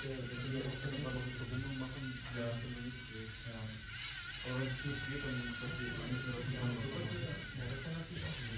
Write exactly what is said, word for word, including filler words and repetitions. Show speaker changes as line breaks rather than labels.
Ja, wenn wir auch dann immer noch eine Verbindung machen, ja, dann nicht geht. Ja. Aber wenn es nicht geht, dann ist das die eine Sache. Ja, das kann natürlich auch sein.